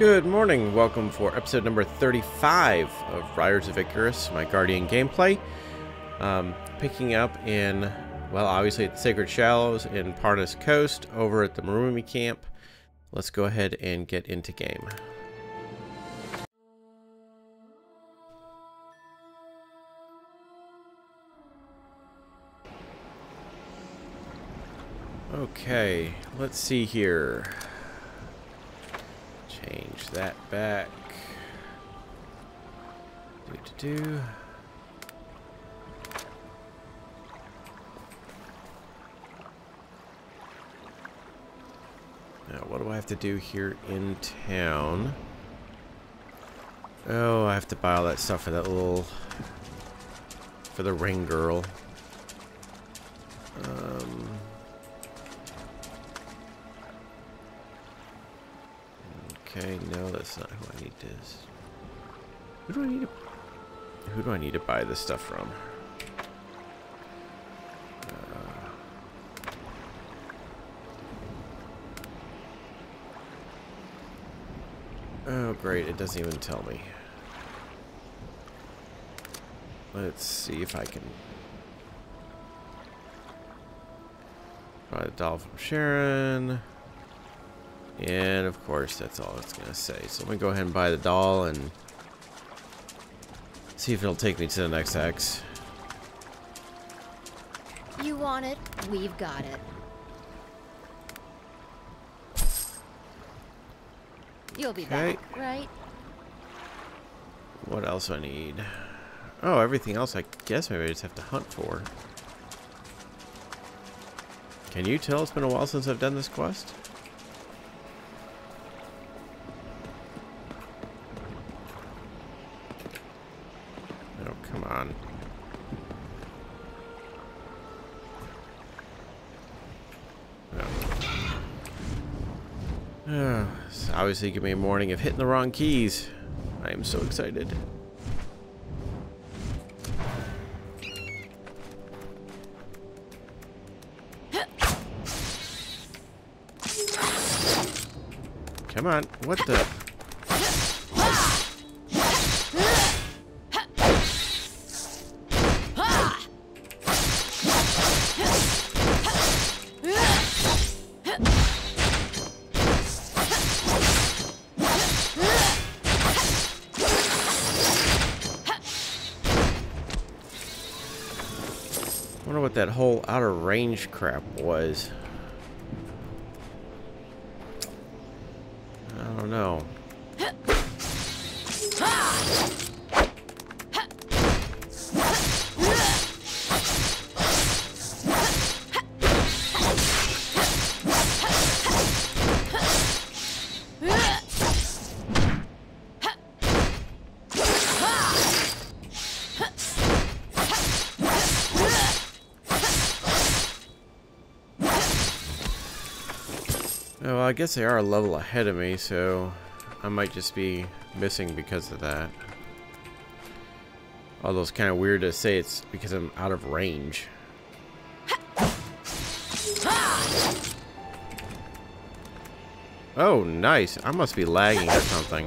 Good morning, welcome for episode number 35 of Riders of Icarus, my Guardian gameplay. Picking up in, well, obviously at the Sacred Shallows in Parnas Coast, over at the Merumi camp. Let's go ahead and get into game. Okay, let's see here. Change that back. Do. Now, what do I have to do here in town? Oh, I have to buy all that stuff for that little... for the ring girl. Okay, no, that's not who I need to... Who do I need to buy this stuff from? Oh, great, it doesn't even tell me. Let's see if I can... buy the doll from Sharon. And of course, that's all it's gonna say. So let me go ahead and buy the doll and see if it'll take me to the next X. You want it? We've got it. You'll be back, right? What else do I need? Oh, everything else I guess maybe I just have to hunt for. Can you tell it's been a while since I've done this quest? Come on. No. It's obviously gonna be a morning of hitting the wrong keys. I am so excited. Come on, what the... I wonder what that whole outer range crap was. I don't know. Well, I guess they are a level ahead of me, so I might just be missing because of that. Although it's kind of weird to say it's because I'm out of range. Oh, nice. I must be lagging or something.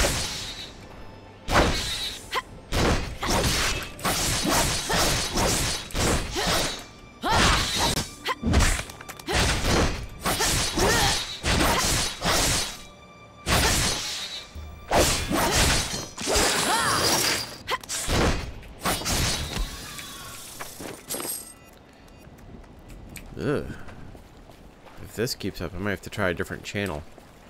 Ugh. If this keeps up, I might have to try a different channel.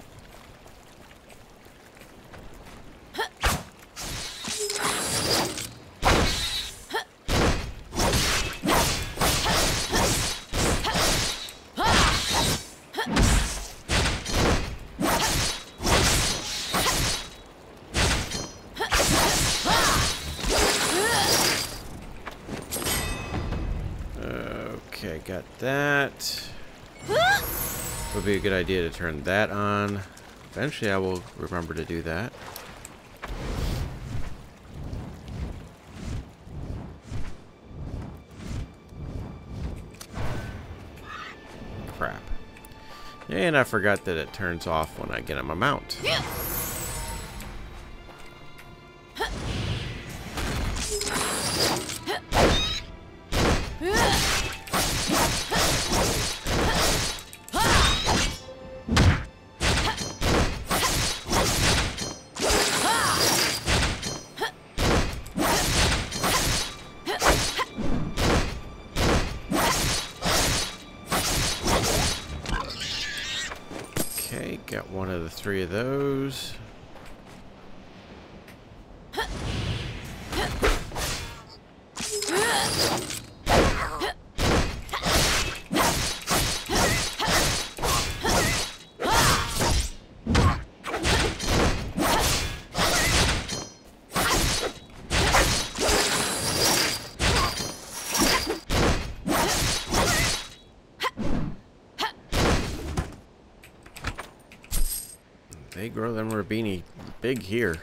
Okay, got that. Would be a good idea to turn that on. Eventually I will remember to do that. Crap. And I forgot that it turns off when I get on my mount. Got one of the 3 of those. They grow them Rabini big here.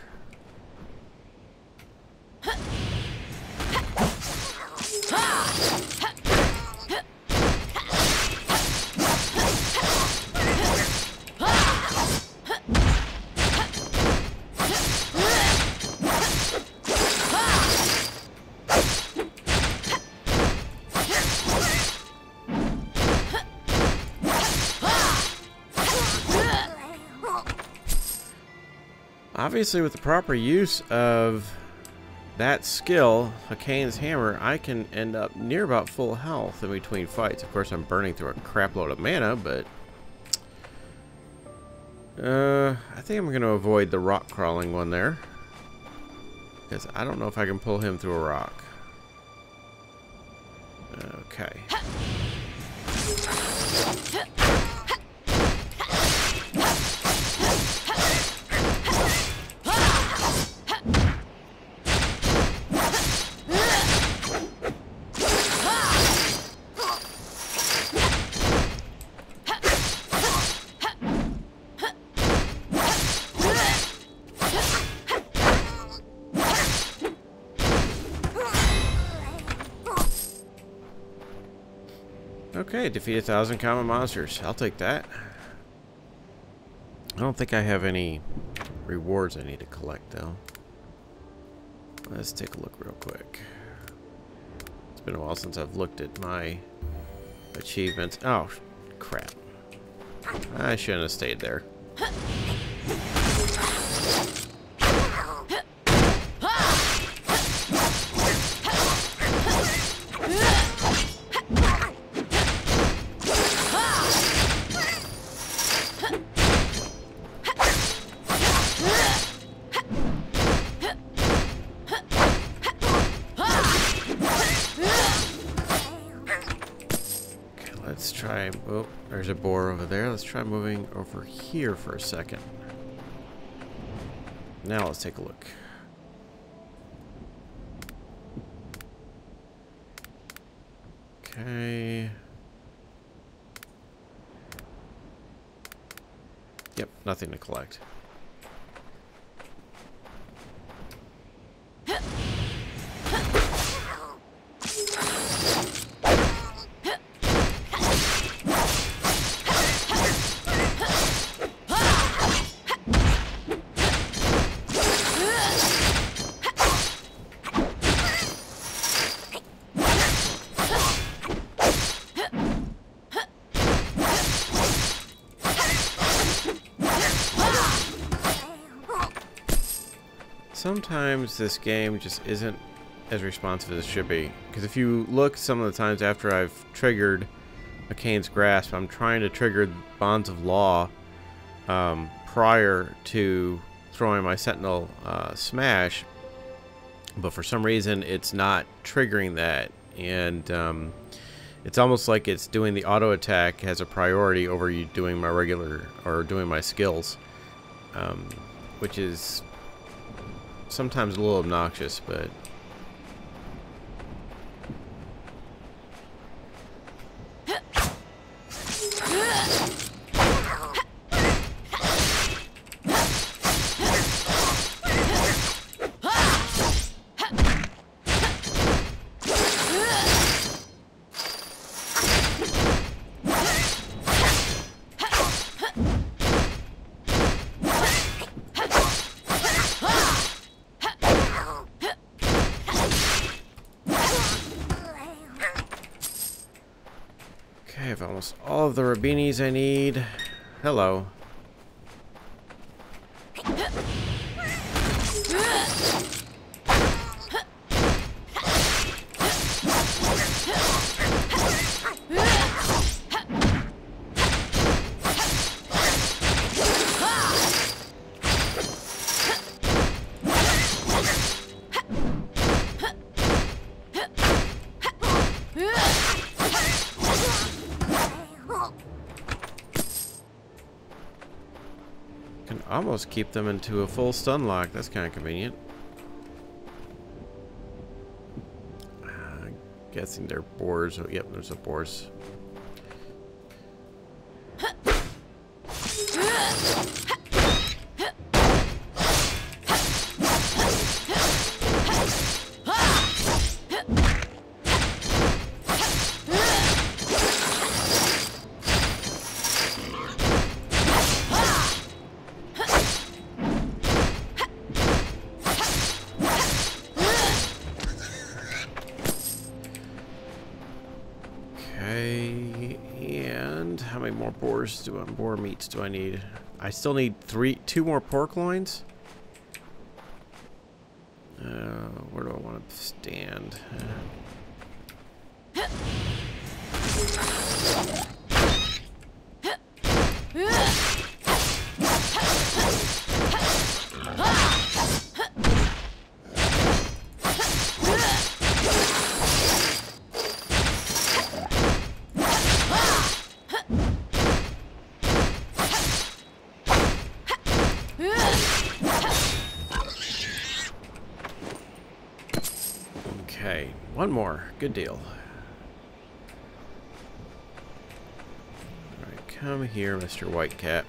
Obviously, with the proper use of that skill, Hakane's hammer, I can end up near about full health in between fights. Of course, I'm burning through a crap load of mana, but I think I'm going to avoid the rock crawling one there, because I don't know if I can pull him through a rock. Okay. Okay, defeat 1,000 common monsters. I'll take that. I don't think I have any rewards I need to collect, though. Let's take a look real quick. It's been a while since I've looked at my achievements. Oh, crap. I shouldn't have stayed there. Let's try. Oh, there's a boar over there. Let's try moving over here for a second. Now let's take a look. Okay. Yep, nothing to collect. Sometimes this game just isn't as responsive as it should be. Because if you look some of the times after I've triggered Hakane's Grasp, I'm trying to trigger Bonds of Law prior to throwing my Sentinel Smash. But for some reason, it's not triggering that. And it's almost like it's doing the auto attack as a priority over you doing my regular, or doing my skills. Which is sometimes a little obnoxious, but I have almost all of the Rabinis I need. Hello. Can almost keep them into a full stun lock. That's kind of convenient. Guessing they're boars. Oh, yep, there's a boars. Boar meats do I need? I still need two more pork loins. Where do I want to stand? Okay, one more. Good deal. Alright, come here, Mr. Whitecap.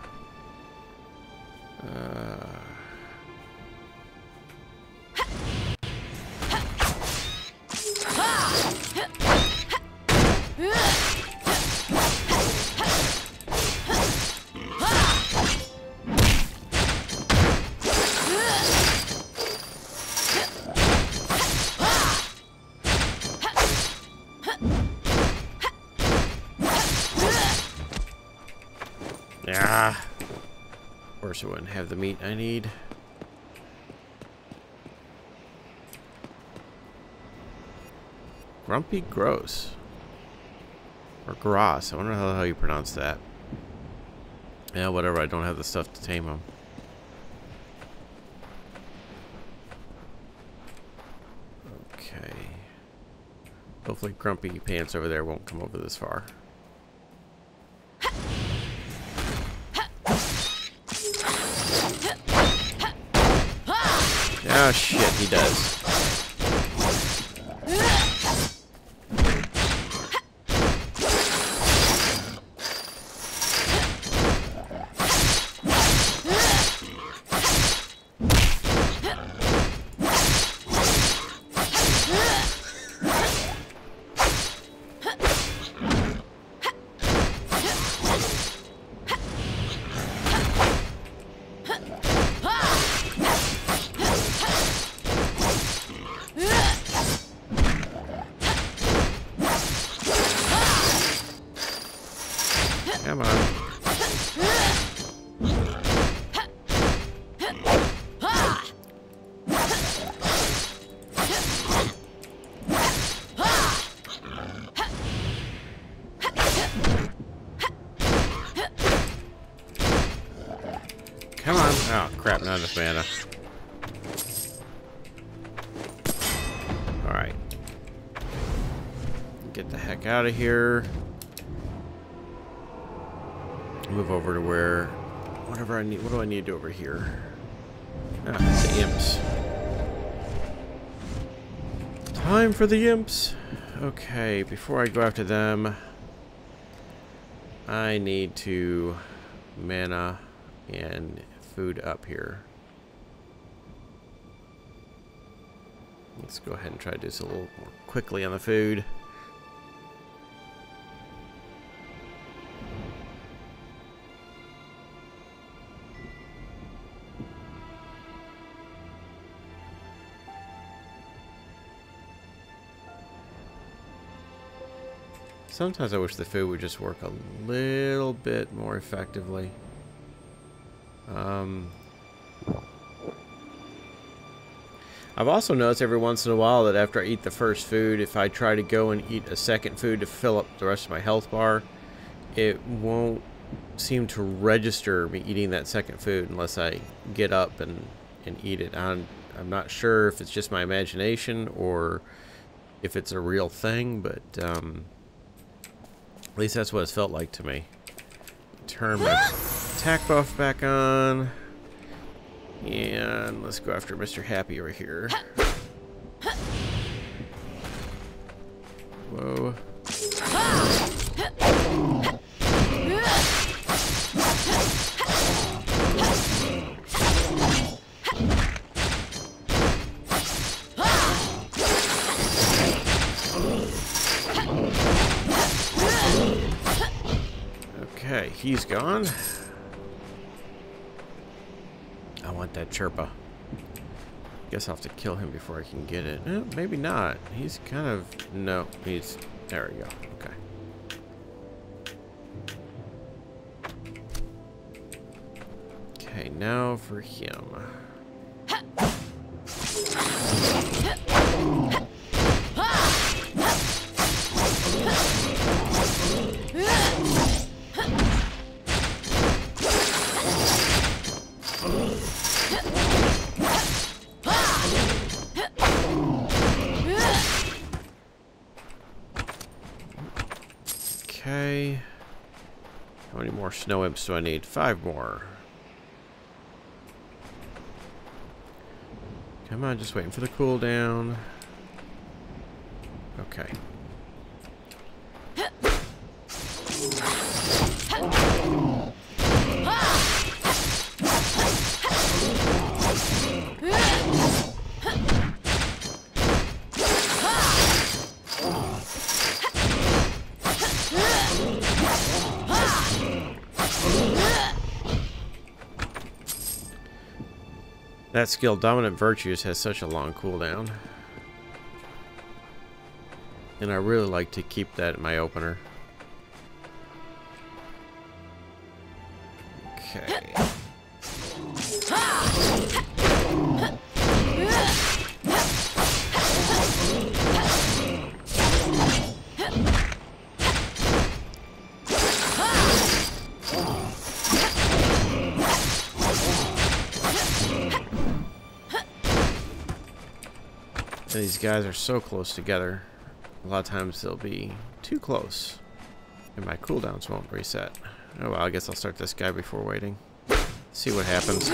Yeah. Of course I wouldn't have the meat I need. Grumpy Gross. Or Gross. I wonder how the hell you pronounce that. Yeah, whatever. I don't have the stuff to tame them. Okay. Hopefully Grumpy Pants over there won't come over this far. Oh shit, he does. Come on. Come on. Oh, crap, not enough mana. Alright. Get the heck out of here. Move over to where, whatever I need. What do I need to do over here? Ah, the imps. Time for the imps. Okay, before I go after them, I need to mana and food up here. Let's go ahead and try to do this a little more quickly on the food. Sometimes I wish the food would just work a little bit more effectively. I've also noticed every once in a while that after I eat the first food, if I try to go and eat a second food to fill up the rest of my health bar, it won't seem to register me eating that second food unless I get up and eat it. I'm not sure if it's just my imagination or if it's a real thing, but at least that's what it's felt like to me. Turn my attack buff back on. And let's go after Mr. Happy over here. Whoa. Okay, he's gone. I want that chirpa. Guess I'll have to kill him before I can get it. Maybe not. He's kind of... No, he's... There we go. Okay. Okay, now for him. Okay. How many more snow imps do I need? 5 more. Come on, just waiting for the cooldown. Okay. That skill, Dominant Virtues, has such a long cooldown. And I really like to keep that in my opener. Okay. And these guys are so close together. A lot of times they'll be too close. And my cooldowns won't reset. Oh well, I guess I'll start this guy before waiting. See what happens.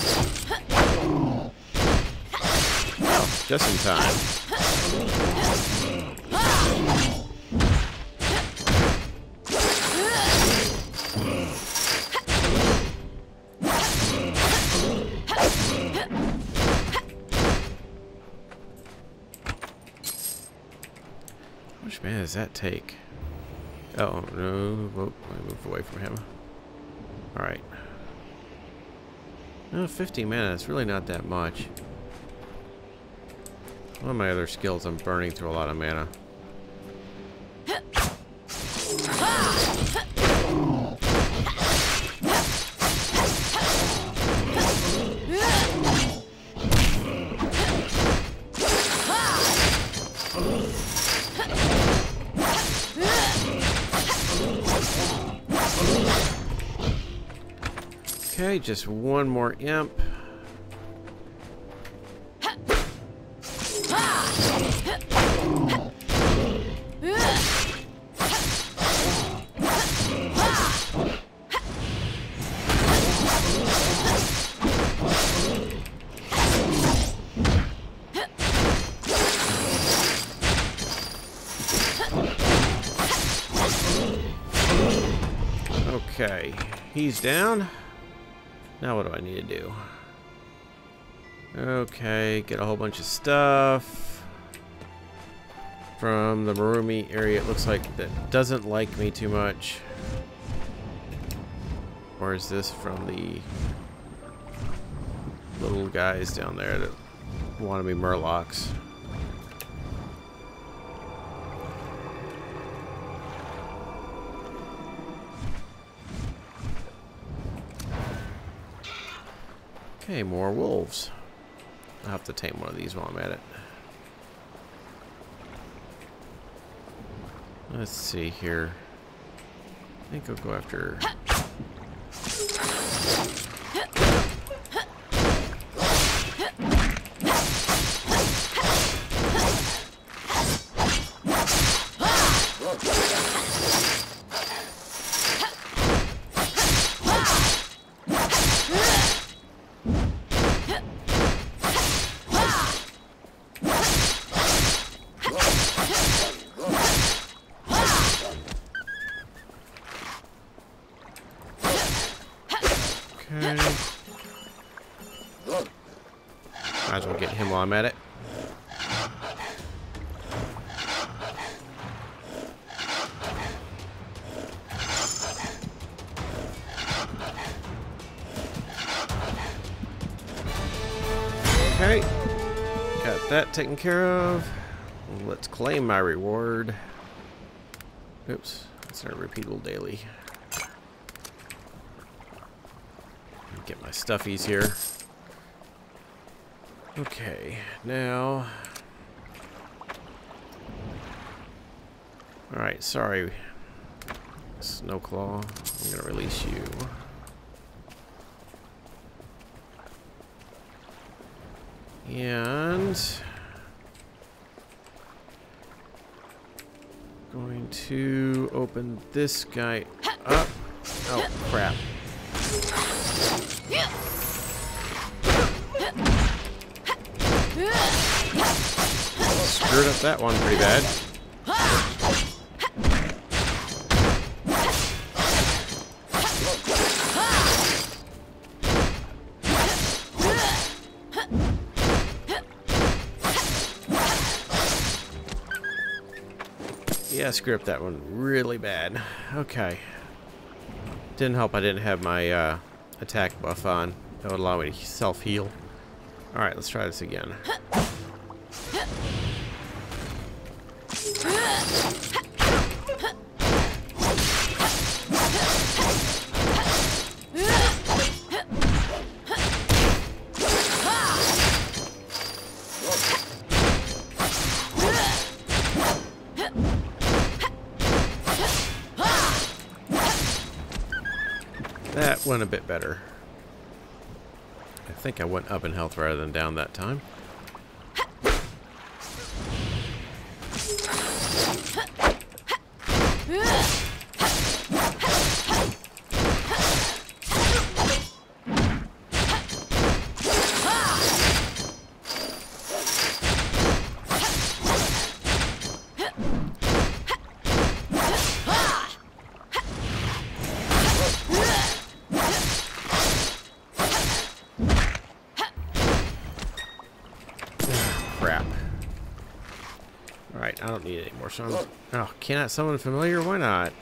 Oh, just in time. How much mana does that take? Oh, no. Whoa, I move away from him. Alright. Oh, 50 mana. It's really not that much. One of my other skills, I'm burning through a lot of mana. Okay, just one more imp. Okay, he's down. Now what do I need to do? Okay, get a whole bunch of stuff from the Merumi area. It looks like that doesn't like me too much. Or is this from the little guys down there that want to be Murlocs? Okay, more wolves. I'll have to tame one of these while I'm at it. Let's see here. I think I'll go after... Okay. Might as well get him while I'm at it. Okay. Got that taken care of. Let's claim my reward. Oops. It's not repeatable daily. Get my stuffies here. Okay, now. Alright, sorry. Snowclaw. I'm gonna release you. And going to open this guy up. Oh crap. Screwed up that one pretty bad. Yeah, screwed up that one really bad. Okay. Didn't help I didn't have my attack buff on. That would allow me to self-heal. Alright, let's try this again. That went a bit better. I think I went up in health rather than down that time. Alright, I don't need any more summons. Oh, cannot summon familiar? Why not?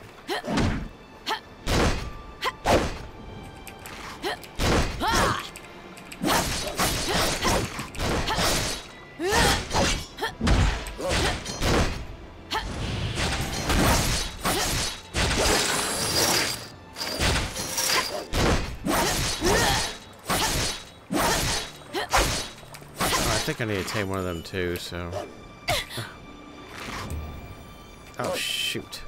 I think I need to tame one of them too, so... Oh, shoot.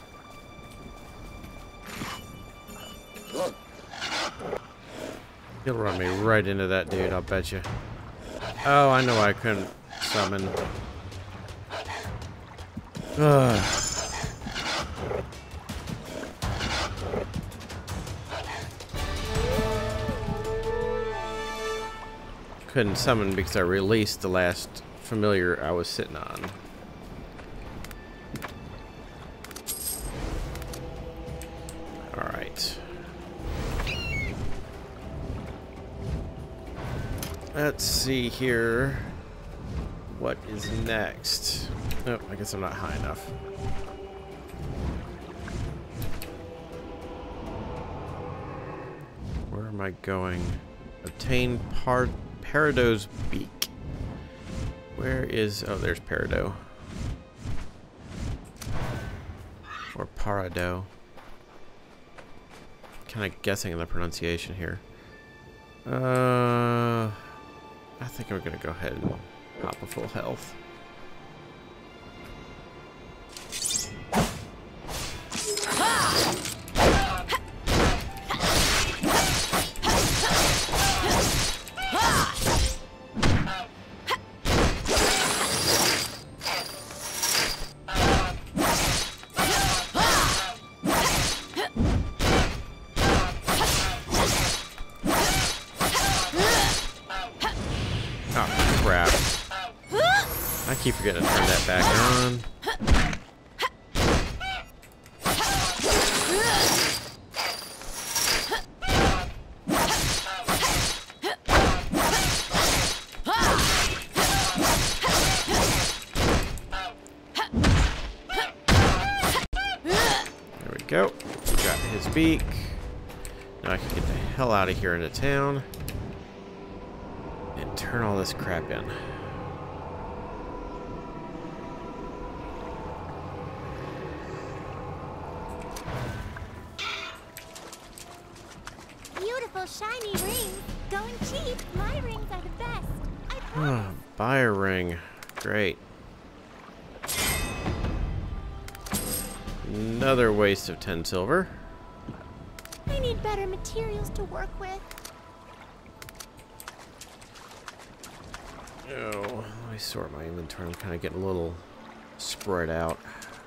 He'll run me right into that dude, I'll bet you. Oh, I know I couldn't summon. Ugh. Couldn't summon because I released the last familiar I was sitting on. Alright. Let's see here. What is next? Oh, I guess I'm not high enough. Where am I going? Obtain Perido's beak. Where is... Oh, there's Perido. Or Parado. Kind of guessing on the pronunciation here. I think we're going to go ahead and hop a full health. I keep forgetting to turn that back on. Go. Got his beak. Now I can get the hell out of here into town. And turn all this crap in. Beautiful shiny rings. Going cheap. My rings are the best. I promise. Buy a ring. Great. Another waste of 10 silver. I need better materials to work with. Oh, let me sort my inventory. I'm kind of getting a little spread out.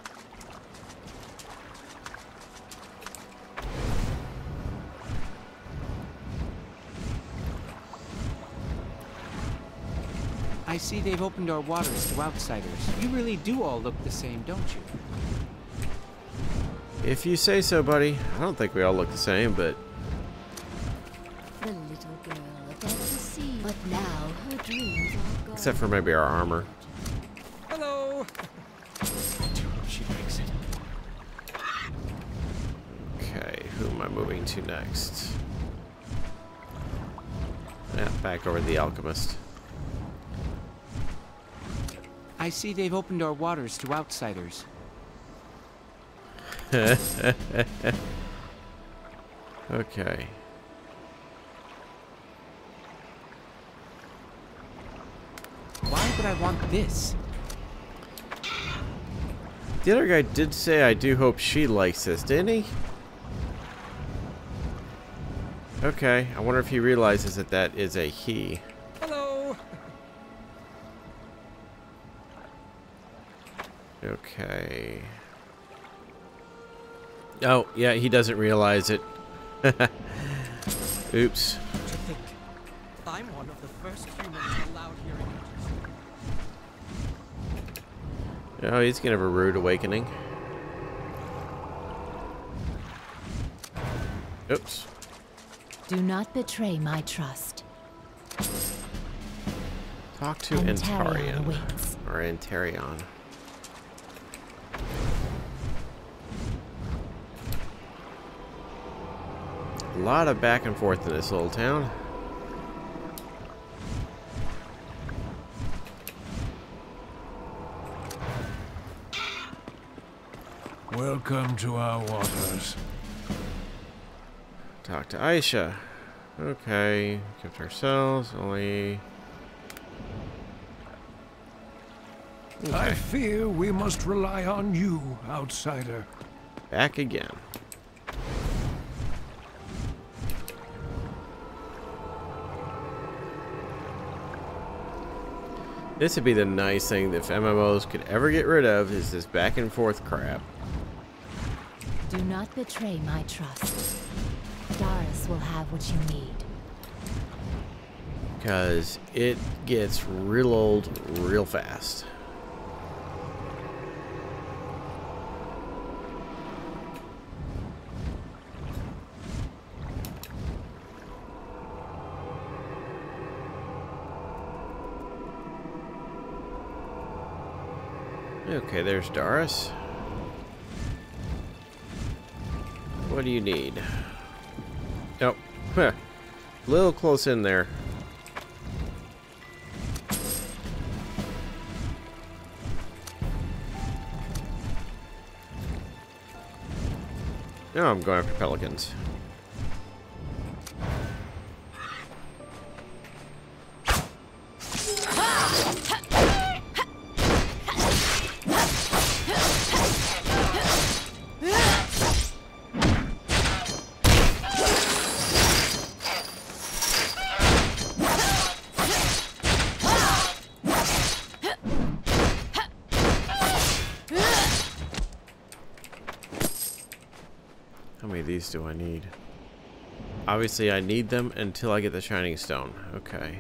I see they've opened our waters to outsiders. You really do all look the same, don't you? If you say so, buddy. I don't think we all look the same, but... The little girl above the sea. But now her dreams are gone. Except for maybe our armor. Hello! I do hope she makes it. Okay, who am I moving to next? Yeah, back over to the alchemist. I see they've opened our waters to outsiders. Okay. Why would I want this? The other guy did say I do hope she likes this, didn't he? Okay, I wonder if he realizes that that is a he. Hello! Okay. Oh, yeah, he doesn't realize it. Oops. To think, I'm one of the first humans allowed here in Oh, he's gonna have a rude awakening. Oops. Do not betray my trust. Talk to Antarion Antarion. awaits. Or Antarion. A lot of back and forth in this little town. Welcome to our waters. Talk to Aisha. Okay, gift ourselves only. I Okay, fear we must rely on you, outsider. back again. This would be the nice thing that if MMOs could ever get rid of is this back and forth crap. Do not betray my trust. Darius will have what you need. Because it gets real old real fast. Okay, there's Darius. What do you need? Nope. Huh. Little close in there. Now I'm going after pelicans. How many of these do I need? Obviously, I need them until I get the shining stone. Okay.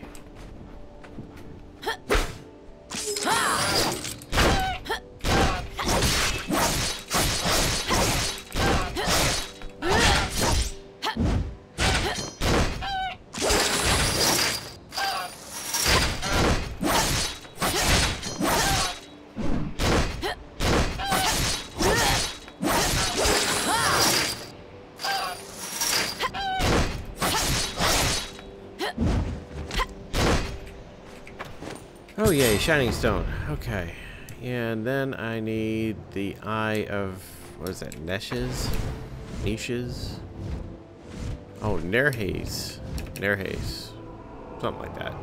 Oh yay, shining stone. Okay. And then I need the eye of, what is that, Neshes? Niches? Oh, Nerhaze. Nerhaze. Something like that.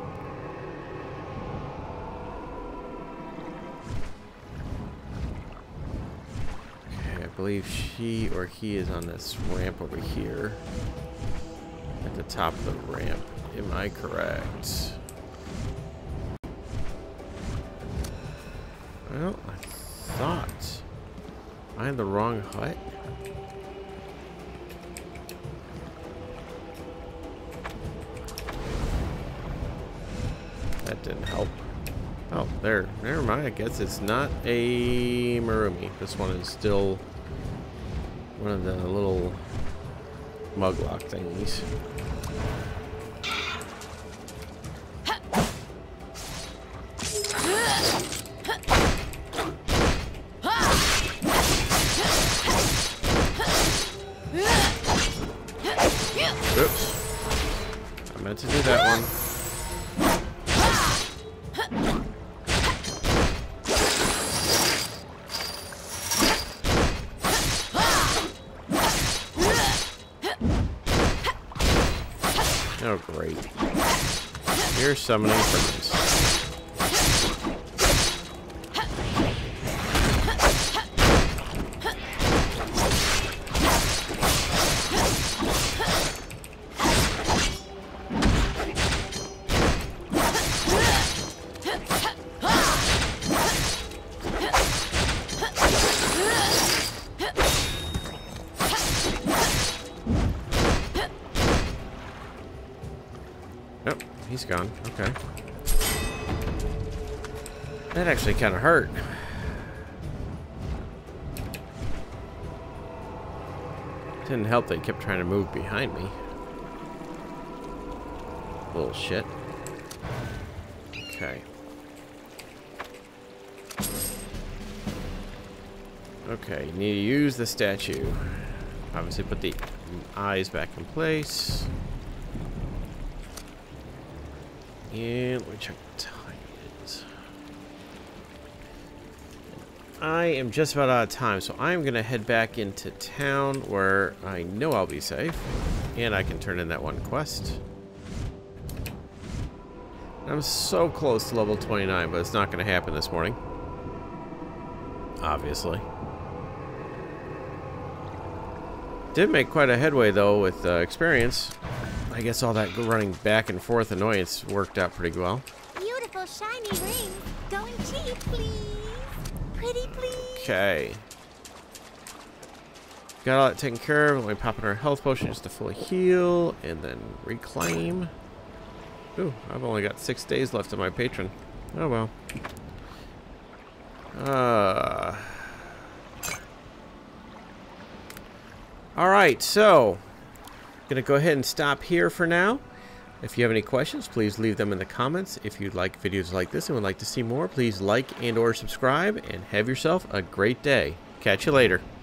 Okay, I believe she or he is on this ramp over here. At the top of the ramp. Am I correct? Well, I thought. Am I in the wrong hut? That didn't help. Oh, there. Never mind. I guess it's not a Merumi. This one is still one of the little muglock thingies. Oops. I meant to do that one. Oh, great. You're summoning friends. Nope, he's gone. Okay. That actually kind of hurt. Didn't help that he kept trying to move behind me. Little shit. Okay. Okay, you need to use the statue. Obviously put the eyes back in place. And let me check what time it is. I am just about out of time, so I'm going to head back into town where I know I'll be safe. And I can turn in that one quest. I'm so close to level 29, but it's not going to happen this morning. Obviously. Did make quite a headway, though, with experience. I guess all that running back and forth annoyance worked out pretty well. Beautiful shiny rings. Going cheap, please. Pretty, please. Okay. Got all that taken care of. Let me pop in our health potion just to fully heal. And then reclaim. Ooh, I've only got 6 days left of my patron. Oh well. Alright, so gonna go ahead and stop here for now. If you have any questions, please leave them in the comments. If you'd like videos like this and would like to see more, please like and or subscribe, and have yourself a great day. Catch you later.